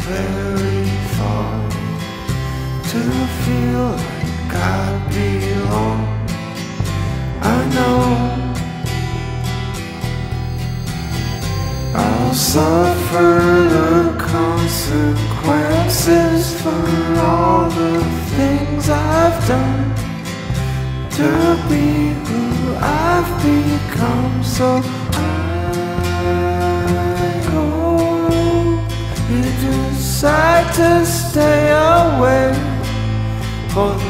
very far to feel like I belong. I know I'll suffer the consequences for all the things I've done to be who I've become. So you decide to stay away for the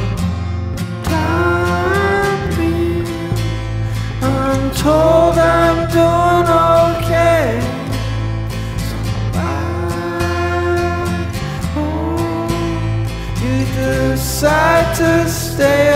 time being. I'm told I'm doing okay, so you decide to stay